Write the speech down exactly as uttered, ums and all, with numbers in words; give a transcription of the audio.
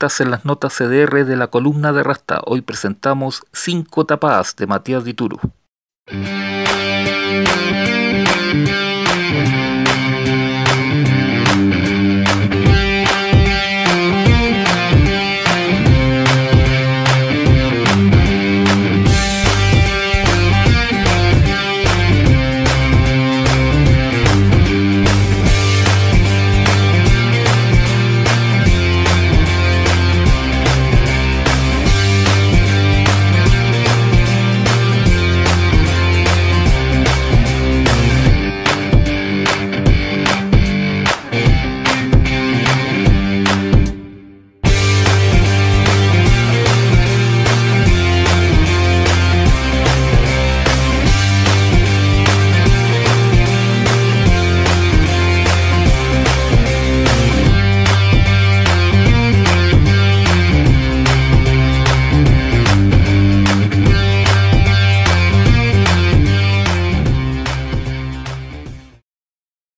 Estás en las notas C D R de la columna de Rasta. Hoy presentamos Cinco tapadas de Matías Dituro.